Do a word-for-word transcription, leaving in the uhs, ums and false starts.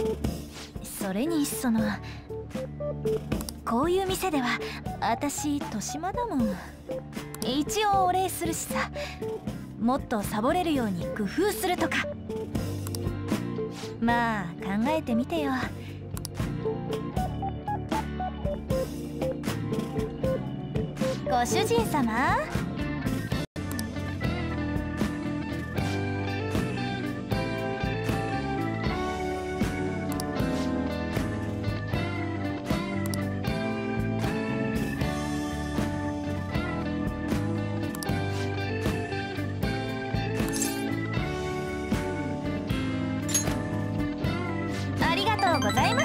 それにそのこういう店では私豊島だもん。一応お礼するしさ。もっとサボれるように工夫するとか。まあ考えてみてよ。ご主人様。ありがとうございます。